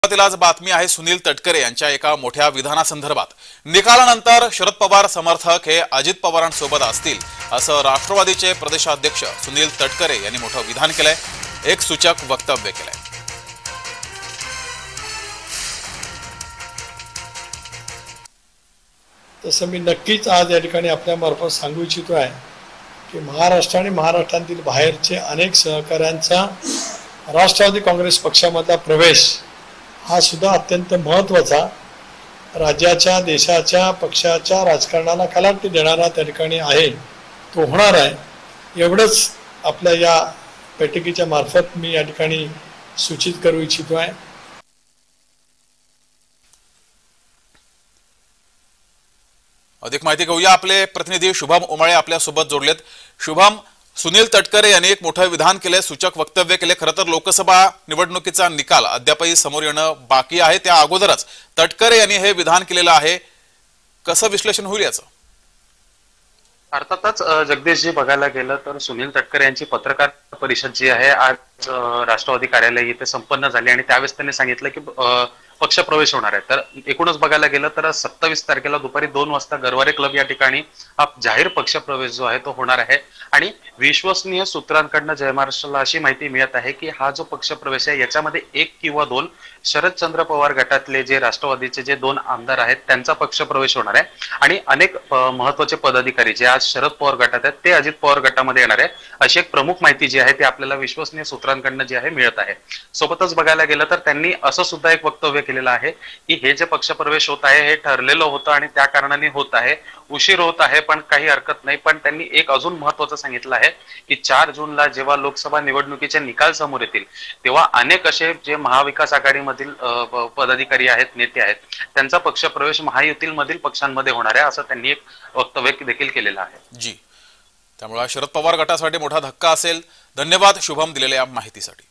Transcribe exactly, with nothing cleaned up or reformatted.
आज बातमी आहे सुनील तटकरे यांच्या एका मोठ्या विधानासंदर्भात। निकालानंतर शरद पवार समर्थक हे अजित पवारांसोबत असतील असं राष्ट्रवादीचे प्रदेशाध्यक्ष सुनील तटकरे यांनी मोठं विधान केलंय, एक सूचक वक्तव्य केलंय। तसं मी नक्कीच आज या ठिकाणी आपल्या मार्फत सांगू इच्छितो आहे की महाराष्ट्र आणि महाराष्ट्रातील बाहेरचे अनेक सहकाऱ्यांचा राष्ट्रवादी काँग्रेस पक्षामधला प्रवेश हा सुद्धा अत्यंत महत्त्वाचा, राज्याच्या देशाच्या पक्षाच्या राजकारणाला कलाटणी देणारा त्या ठिकाणी आहे, तो होणार आहे। एवढंच आपल्या या बैठकीच्या मार्फत मी या ठिकाणी सूचित करू इच्छितो आहे। अधिक माहिती घेऊया, आपले प्रतिनिधी शुभम उमाळे आपल्या सोबत जोडलेत। शुभम, सुनील तटकरे यांनी एक मोठं विधान केले, सूचक वक्तव्य केले। खरं तर लोकसभा निवडणुकीचा निकाल अद्यापही समोर येणं बाकी आहे, त्या अगोदरच तटकरे यांनी हे विधान केलेलं आहे। कसं विश्लेषण होईल याचं? अर्थातच जगदीशजी, बघायला गेलं तर सुनील तटकरे यांची पत्रकार परिषद जी आहे आज राष्ट्रवादी कार्यालय इथे संपन्न झाली आणि त्यावेळेस त्यांनी सांगितलं की पक्ष प्रवेश होणार आहे। तर एकूणच बघायला गेलं तर सत्तावीस तारखेला दुपारी दोन वाजता गरवारे क्लब या ठिकाणी हा जाहीर पक्ष प्रवेश जो आहे तो होणार आहे आणि विश्वसनीय सूत्रांकडनं जय महाराष्ट्राला अशी माहिती मिळत आहे की हा जो पक्ष प्रवेश आहे याच्यामध्ये एक किंवा दोन शरदचंद्र पवार गटातले जे राष्ट्रवादीचे जे दोन आमदार आहेत त्यांचा पक्ष प्रवेश होणार आहे आणि अनेक महत्वाचे पदाधिकारी जे आज शरद पवार गटात आहेत ते अजित पवार गटामध्ये येणार आहे, अशी एक प्रमुख माहिती जी आहे ती आपल्याला विश्वसनीय सूत्रांकडनं जी आहे मिळत आहे। सोबतच बघायला गेलं तर त्यांनी असं सुद्धा एक वक्तव्य केलेलं आहे की हे जे पक्ष प्रवेश होत आहे हे ठरलेलं होतं आणि त्या कारणाने होत आहे, उशीर होत आहे पण काही हरकत नाही। पण त्यांनी एक अजून महत्वाचं सांगितलं आहे की चार जूनला जेव्हा लोकसभा निवडणुकीचे निकाल समोर येतील तेव्हा अनेक असे जे महाविकास आघाडीमधील पदाधिकारी आहेत, नेते आहेत, त्यांचा पक्ष प्रवेश महायुतीतील मधील पक्षांमध्ये होणार आहे असं त्यांनी एक वक्तव्य देखील केलेलं आहे। जी, त्यामुळे शरद पवार गटासाठी मोठा धक्का असेल। धन्यवाद शुभम दिलेल्या माहितीसाठी।